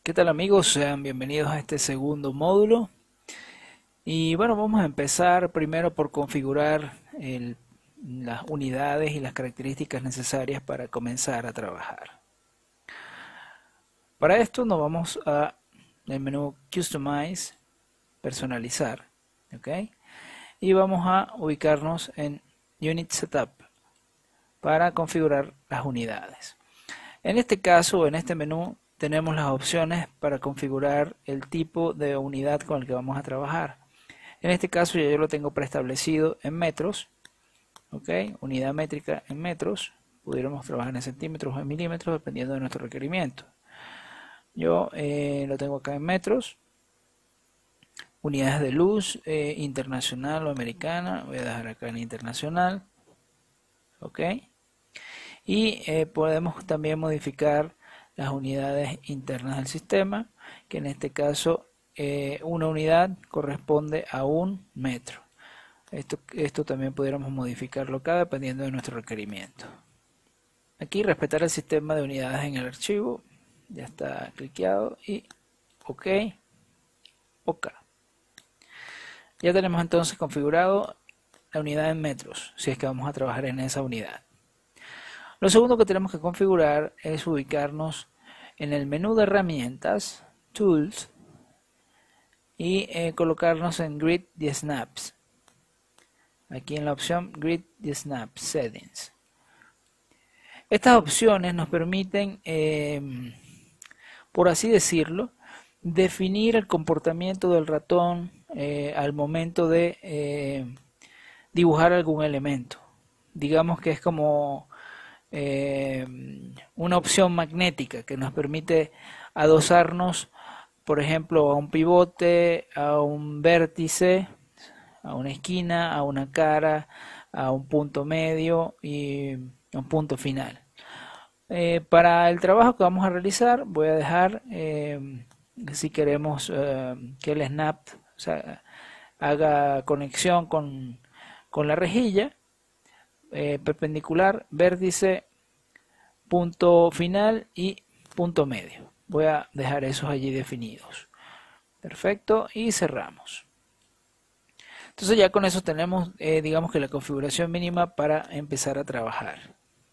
¿Qué tal amigos? Sean bienvenidos a este segundo módulo. Y bueno, vamos a empezar primero por configurar las unidades y las características necesarias para comenzar a trabajar. Para esto nos vamos a el menú Customize, personalizar, ¿ok? Y vamos a ubicarnos en Unit Setup para configurar las unidades. En este caso, en este menú, tenemos las opciones para configurar el tipo de unidad con el que vamos a trabajar. En este caso yo lo tengo preestablecido en metros, ¿ok? Unidad métrica en metros. Pudiéramos trabajar en centímetros o en milímetros dependiendo de nuestro requerimiento. Yo lo tengo acá en metros. Unidades de luz, internacional o americana. Voy a dejar acá en internacional, ¿ok? Y podemos también modificar las unidades internas del sistema, que en este caso una unidad corresponde a un metro. Esto también pudiéramos modificarlo acá dependiendo de nuestro requerimiento. Aquí respetar el sistema de unidades en el archivo, ya está cliqueado y OK, OK. Ya tenemos entonces configurado la unidad en metros, si es que vamos a trabajar en esa unidad. Lo segundo que tenemos que configurar es ubicarnos en el menú de herramientas, Tools, y colocarnos en Grid the Snaps. Aquí en la opción Grid the Snaps Settings. Estas opciones nos permiten, por así decirlo, definir el comportamiento del ratón al momento de dibujar algún elemento. Digamos que es como una opción magnética que nos permite adosarnos, por ejemplo, a un pivote, a un vértice, a una esquina, a una cara, a un punto medio y un punto final. Para el trabajo que vamos a realizar voy a dejar, si queremos que el snap, o sea, haga conexión con la rejilla, perpendicular, vértice, punto final y punto medio. Voy a dejar esos allí definidos. Perfecto, y cerramos. Entonces ya con eso tenemos, digamos que la configuración mínima para empezar a trabajar.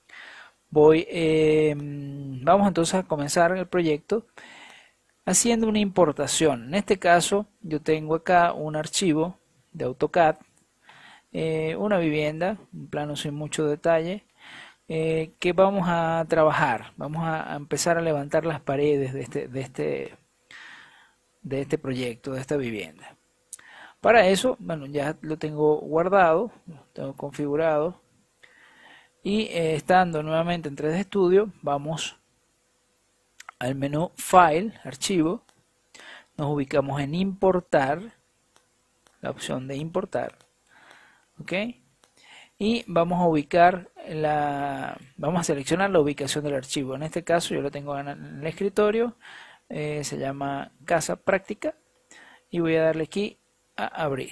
Vamos entonces a comenzar el proyecto haciendo una importación. En este caso yo tengo acá un archivo de AutoCAD, una vivienda, un plano sin mucho detalle, que vamos a trabajar. Vamos a empezar a levantar las paredes de este proyecto, de esta vivienda. Para eso, bueno, ya lo tengo guardado, lo tengo configurado. Y estando nuevamente en 3D Studio, vamos al menú File, Archivo. Nos ubicamos en Importar, la opción de Importar. ¿Ok? Y vamos a seleccionar la ubicación del archivo. En este caso yo lo tengo en el escritorio, se llama Casa Práctica y voy a darle aquí a abrir.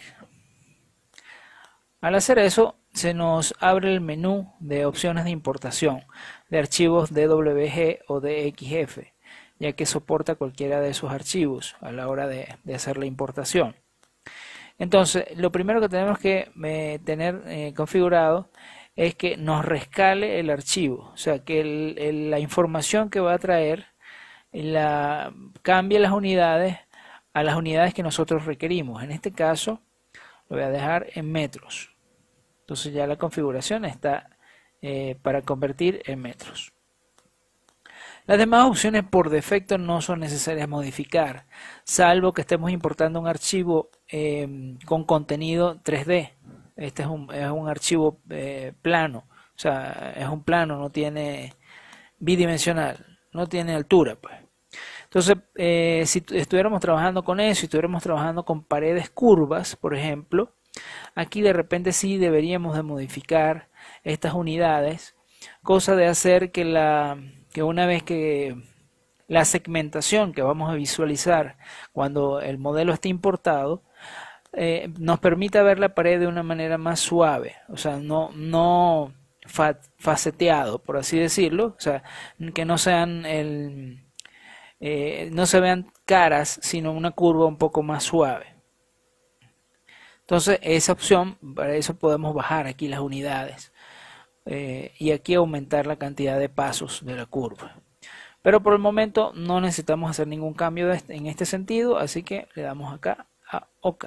Al hacer eso se nos abre el menú de opciones de importación de archivos DWG o DXF, ya que soporta cualquiera de esos archivos a la hora de hacer la importación. Entonces, lo primero que tenemos que tener configurado es que nos rescale el archivo, o sea, que la información que va a traer cambie las unidades a las unidades que nosotros requerimos. En este caso, lo voy a dejar en metros. Entonces ya la configuración está para convertir en metros. Las demás opciones por defecto no son necesarias modificar, salvo que estemos importando un archivo con contenido 3D. Este es un archivo plano, o sea, es un plano, no tiene bidimensional, no tiene altura, pues. Entonces, si estuviéramos trabajando con eso, si estuviéramos trabajando con paredes curvas, por ejemplo, aquí de repente sí deberíamos de modificar estas unidades, cosa de hacer que una vez que la segmentación que vamos a visualizar cuando el modelo esté importado, nos permita ver la pared de una manera más suave, o sea, no faceteado, por así decirlo, o sea, que no sean no se vean caras, sino una curva un poco más suave. Entonces esa opción, para eso podemos bajar aquí las unidades y aquí aumentar la cantidad de pasos de la curva. Pero por el momento no necesitamos hacer ningún cambio en este sentido, así que le damos acá a OK.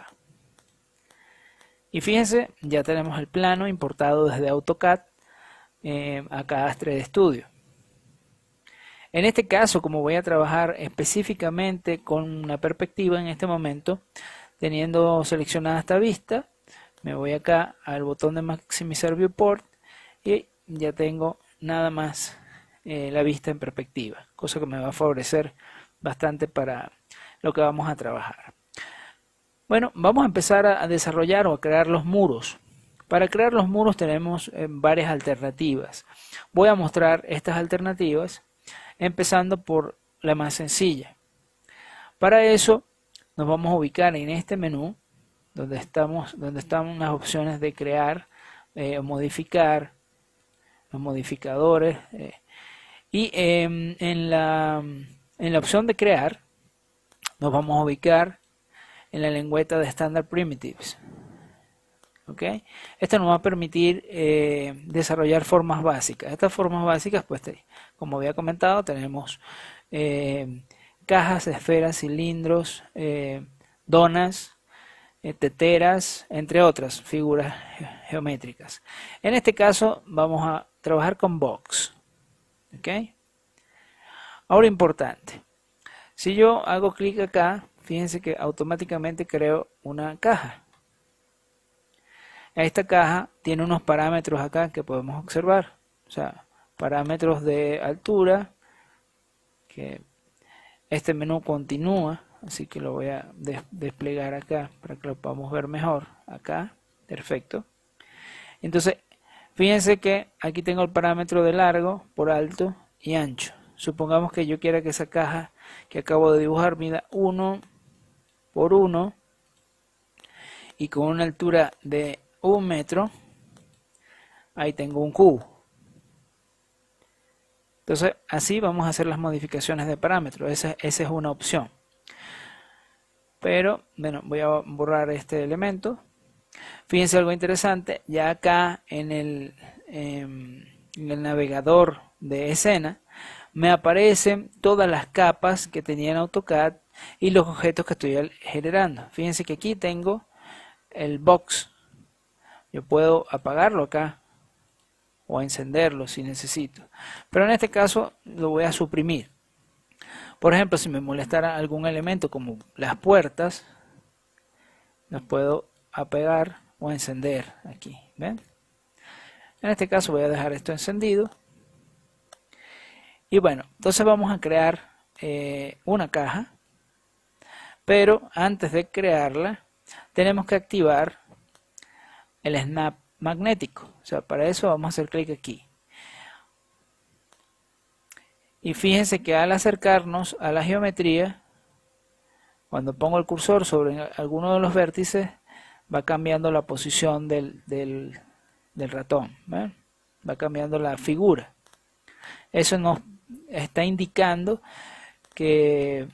Y fíjense, ya tenemos el plano importado desde AutoCAD a Cadastre 3D Studio. En este caso, como voy a trabajar específicamente con una perspectiva en este momento, teniendo seleccionada esta vista, me voy acá al botón de maximizar viewport y ya tengo nada más la vista en perspectiva, cosa que me va a favorecer bastante para lo que vamos a trabajar. Bueno, vamos a empezar a desarrollar o a crear los muros. Para crear los muros tenemos varias alternativas. Voy a mostrar estas alternativas empezando por la más sencilla. Para eso nos vamos a ubicar en este menú donde están las opciones de crear o modificar, los modificadores y en la opción de crear nos vamos a ubicar en la lengüeta de Standard Primitives. ¿Okay? Esto nos va a permitir desarrollar formas básicas. Estas formas básicas, pues como había comentado, tenemos cajas, esferas, cilindros, donas, teteras, entre otras figuras geométricas. En este caso vamos a trabajar con box. ¿Okay? Ahora importante, si yo hago clic acá, fíjense que automáticamente creo una caja. Esta caja tiene unos parámetros acá que podemos observar, o sea, parámetros de altura, que este menú continúa, así que lo voy a desplegar acá para que lo podamos ver mejor. Acá, perfecto. Entonces, fíjense que aquí tengo el parámetro de largo por alto y ancho. Supongamos que yo quiera que esa caja que acabo de dibujar mida 1 por 1 y con una altura de 1 metro, ahí tengo un cubo. Entonces así vamos a hacer las modificaciones de parámetros. Esa es una opción. Pero bueno, voy a borrar este elemento. Fíjense algo interesante, ya acá en el navegador de escena me aparecen todas las capas que tenía en AutoCAD y los objetos que estoy generando. Fíjense que aquí tengo el box. Yo puedo apagarlo acá o encenderlo si necesito. Pero en este caso lo voy a suprimir. Por ejemplo, si me molestara algún elemento como las puertas, los puedo apagar o encender aquí. ¿Ven? En este caso voy a dejar esto encendido. Y bueno, entonces vamos a crear una caja. Pero antes de crearla, tenemos que activar el snap magnético. O sea, para eso vamos a hacer clic aquí. Y fíjense que al acercarnos a la geometría, cuando pongo el cursor sobre alguno de los vértices, va cambiando la posición del ratón. ¿Ven? Va cambiando la figura. Eso nos está indicando que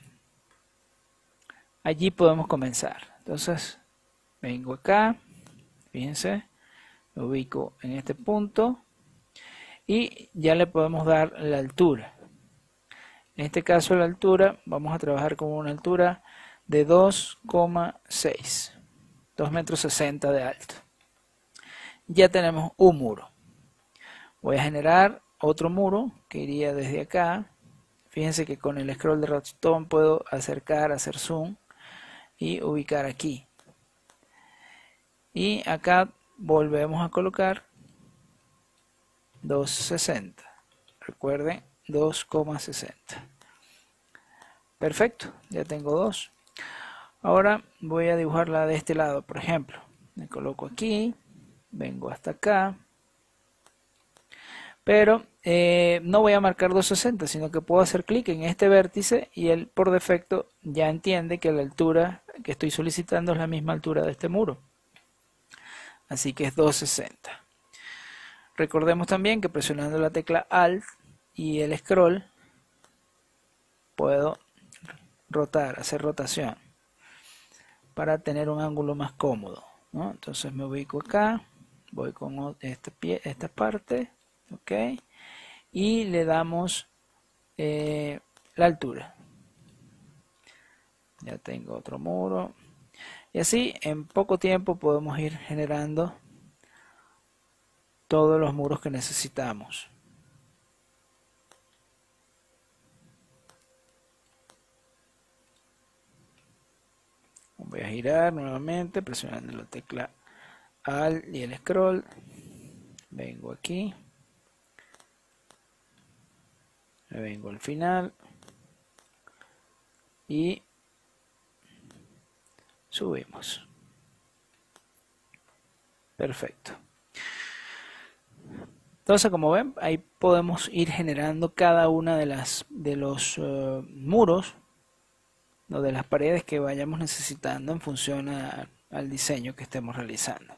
allí podemos comenzar. Entonces, vengo acá. Fíjense, me ubico en este punto y ya le podemos dar la altura. En este caso la altura, vamos a trabajar con una altura de 2,6, 2,60 metros de alto. Ya tenemos un muro. Voy a generar otro muro que iría desde acá. Fíjense que con el scroll de ratón puedo acercar, hacer zoom y ubicar aquí. Y acá volvemos a colocar 2,60. Recuerden, 2,60. Perfecto, ya tengo dos. Ahora voy a dibujarla de este lado, por ejemplo. Me coloco aquí, vengo hasta acá. Pero no voy a marcar 2,60, sino que puedo hacer clic en este vértice y él por defecto ya entiende que la altura que estoy solicitando es la misma altura de este muro. Así que es 2,60. Recordemos también que presionando la tecla Alt y el scroll puedo rotar, hacer rotación para tener un ángulo más cómodo, ¿no? Entonces me ubico acá, voy con esta parte, ok, y le damos la altura. Ya tengo otro muro. Y así en poco tiempo podemos ir generando todos los muros que necesitamos. Voy a girar nuevamente presionando la tecla Alt y el scroll. Vengo aquí. Me vengo al final. Y subimos. Perfecto. Entonces, como ven, ahí podemos ir generando cada una de los muros o de las paredes que vayamos necesitando en función al diseño que estemos realizando.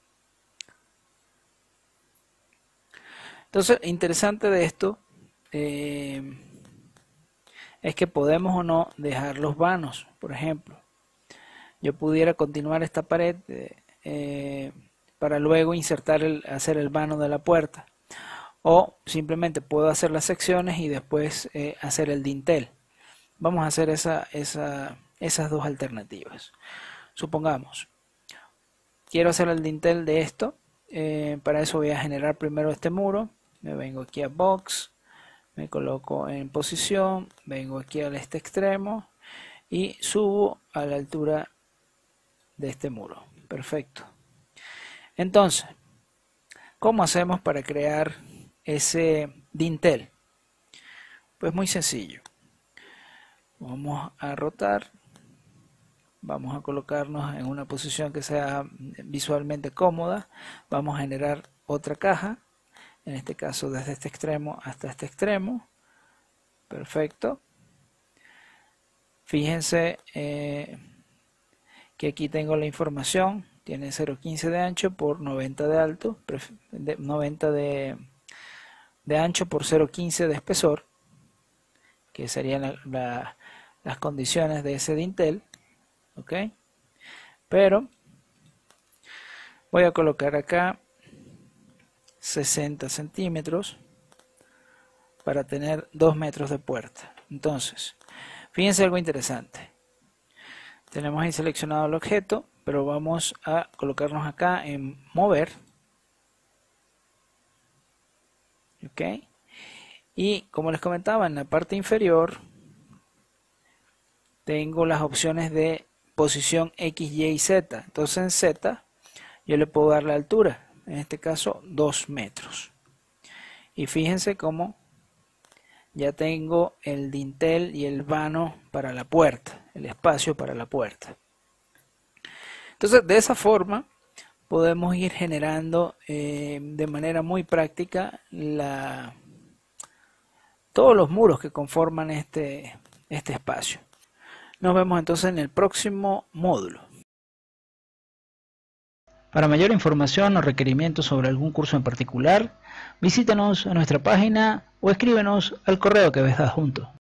Entonces, interesante de esto es que podemos o no dejar los vanos. Por ejemplo, yo pudiera continuar esta pared para luego hacer el vano de la puerta, o simplemente puedo hacer las secciones y después hacer el dintel. Vamos a hacer esas dos alternativas. Supongamos, quiero hacer el dintel de esto. Para eso voy a generar primero este muro. Me vengo aquí a Box, me coloco en posición, vengo aquí al este extremo y subo a la altura de este muro. Perfecto. Entonces, ¿cómo hacemos para crear ese dintel? Pues muy sencillo. Vamos a rotar, vamos a colocarnos en una posición que sea visualmente cómoda, vamos a generar otra caja, en este caso desde este extremo hasta este extremo. Perfecto. Fíjense que aquí tengo la información, tiene 0,15 de ancho por 90 de alto, 90 de ancho por 0,15 de espesor, que serían las condiciones de ese dintel, ok, pero voy a colocar acá 60 centímetros para tener 2 metros de puerta. Entonces, fíjense algo interesante. Tenemos ahí seleccionado el objeto, pero vamos a colocarnos acá en mover, ok, y como les comentaba, en la parte inferior tengo las opciones de posición X, Y y Z. Entonces en Z yo le puedo dar la altura, en este caso 2 metros. Y fíjense cómo ya tengo el dintel y el vano para la puerta, el espacio para la puerta. Entonces de esa forma podemos ir generando de manera muy práctica todos los muros que conforman este espacio. Nos vemos entonces en el próximo módulo. Para mayor información o requerimientos sobre algún curso en particular, visítanos en nuestra página o escríbenos al correo que ves adjunto.